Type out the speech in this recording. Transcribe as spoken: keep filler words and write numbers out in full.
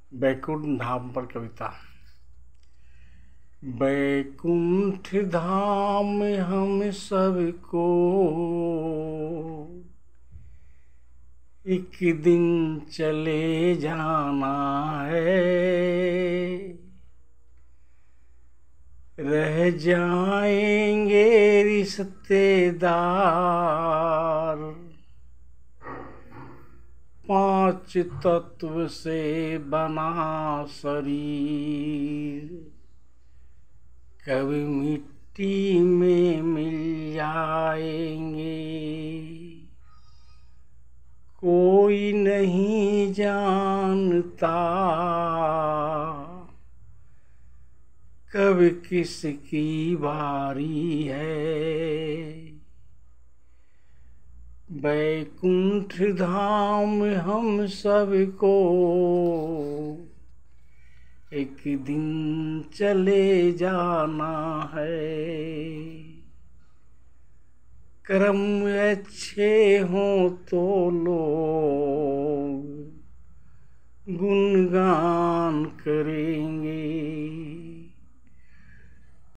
बैकुंठ धाम पर कविता। बैकुंठ धाम हम सबको एक दिन चले जाना है, रह जाएंगे रिश्तेदार, पांच तत्व से बना शरीर कभी मिट्टी में मिल जाएंगे। कोई नहीं जानता कब किसकी बारी है। बैकुंठ धाम हम सबको एक दिन चले जाना है, कर्म अच्छे हों तो लोग गुणगान